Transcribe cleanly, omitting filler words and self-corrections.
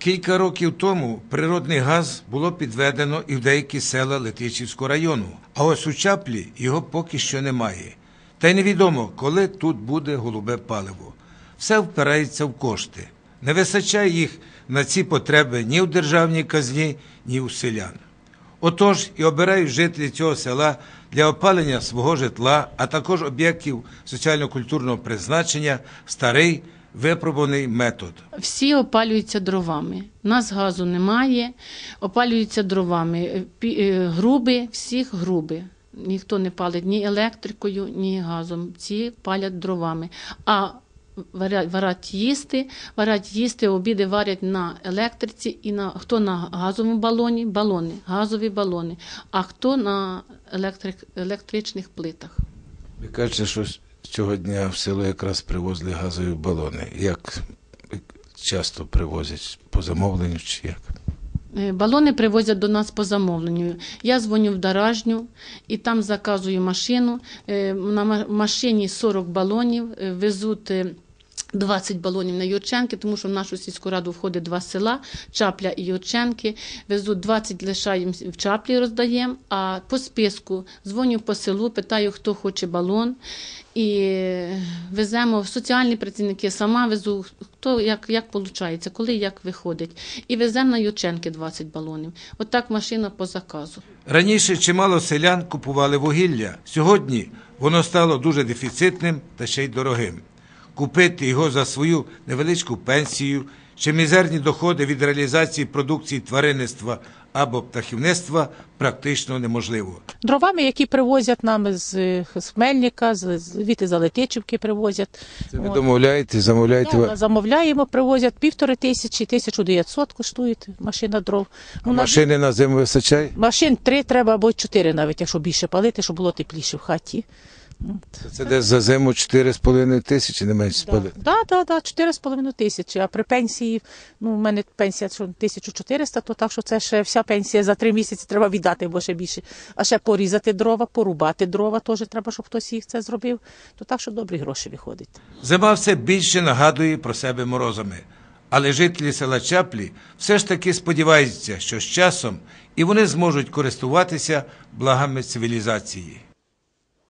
Кілька років тому природний газ було підведено і в деякі села Летичівського району, а ось у Чаплі його поки що немає. Та й невідомо, коли тут буде голубе паливо. Все впирається в кошти. Не вистачає їх на ці потреби ні в державній казні, ні у селян. Отож і обирають жителі цього села для опалення свого житла, а також об'єктів соціально-культурного призначення старий випробуваний метод. Всі опалюються дровами. У нас газу немає, опалюються дровами. Груби, всіх груби. Ніхто не палить ні електрикою, ні газом. Ці палять дровами. А варять їсти, обіди варять на електриці, і хто на газовому балоні, газові балони, а хто на електричних плитах. Ви кажете, що цього дня в село якраз привозили газові балони. Як часто привозять? По замовленню чи як? Балони привозять до нас по замовленню. Я дзвоню в Даражню і там заказую машину. На машині 40 балонів, везуть 20 балонів на Юрченки, тому що в нашу сільську раду входить 2 села, Чапля і Юрченки. Везуть 20, лишаємо в Чаплі, роздаємо, а по списку дзвоню по селу, питаю, хто хоче балон. І веземо, соціальні працівники, сама везу, хто як виходить, коли як виходить. І веземо на Юрченки 20 балонів. Отак машина по заказу. Раніше чимало селян купували вугілля. Сьогодні воно стало дуже дефіцитним та ще й дорогим. Купити його за свою невеличку пенсію чи мізерні доходи від реалізації продукції тваринництва або птахівництва практично неможливо. Дровами, які привозять нам з Хмельника, звідти за Летичівки привозять. Це ви домовляєте, замовляєте? Да, замовляємо, привозять 1500, 1900 коштує машина дров. Машини на зиму вистачає? Машин 3 треба або 4 навіть, якщо більше палити, щоб було тепліше в хаті. Це десь за зиму 4,5 тисячі, не менше спалити? Так, 4,5 тисячі, а при пенсії, у мене пенсія 1400, то так, що це ще вся пенсія за 3 місяці треба віддати, бо ще більше. А ще порізати дрова, порубати дрова, теж треба, щоб хтось їх це зробив, то так, що добрі гроші виходять. Зима все більше нагадує про себе морозами. Але жителі села Чаплі все ж таки сподіваються, що з часом і вони зможуть користуватися благами цивілізації.